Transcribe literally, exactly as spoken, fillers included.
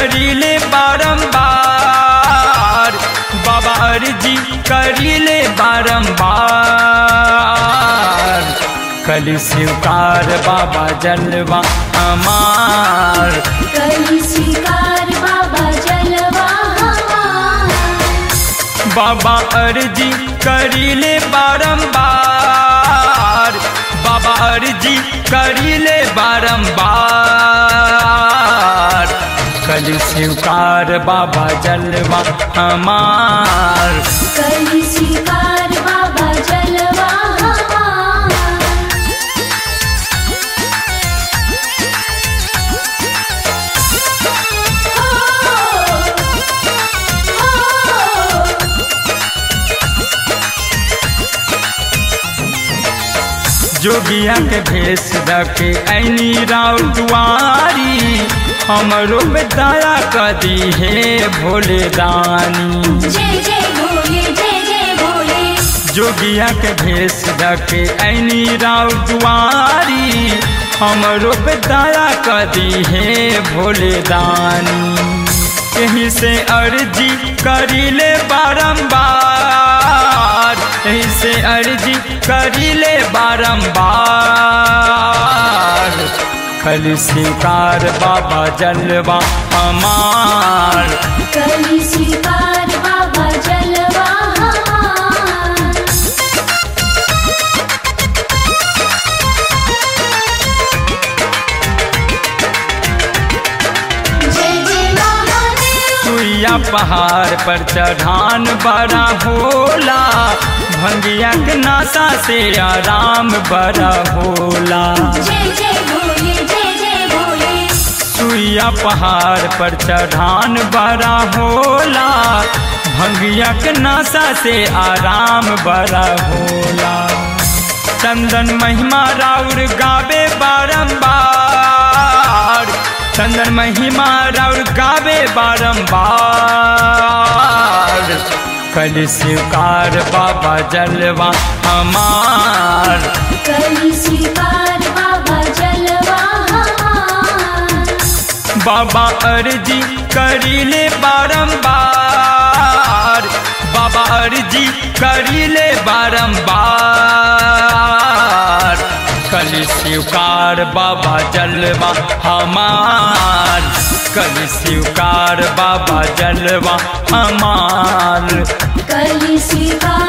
करीले बारंबार, बाबा अर्जी करीले बारंबार। कली स्वीकार बाबा जलवा हमार, कली स्वीकार बाबा जलवा हमार। बाबा अर्जी करीले बारंबार, बाबा अर्जी करीले बारंबार। कली स्वीकार बाबा जलवा हमार, कली स्वीकार बाबा जलवा हमार। हो, हो। जोगिया के भेष रखे ऐनी राव दुआरी, हमरो में दया कदी है भोले दानी। जय जय भोले, जय जय भोले। जोगिया के भेष रखे ऐनी राव दुआरी, हमरो पे दया कदी है भोले दानी। यहीं से अर्जी करीले बारंबार, यहीं से अर्जी करीले बारंबार। कली स्वीकार बाबा जलवा हमार, कली स्वीकार बाबा जलवा हमार। जय जय महादेव। सुइया पहाड़ पर चढ़ान बड़ा होला, भंगिया के नासा से आराम बड़ा होला। जय जय भोले, जय जय भोले। सुइया पहाड़ पर चढ़ान बड़ा होला, भंगिया के नासा से आराम बड़ा होला। चंदन महिमा राउर गावे बारंबार, चंदन महिमा राउर गावे बारंबार। कली स्वीकार बाबा जलवा हमार, कली स्वीकार बाबा जलवा हमार। बाबा अर्जी करीले बारंबार, बाबा अर्जी करीले बारंबार। कली स्वीकार बाबा जलवा हमार, कली स्वीकार बाबा जलवा हमार। कली स्वीकार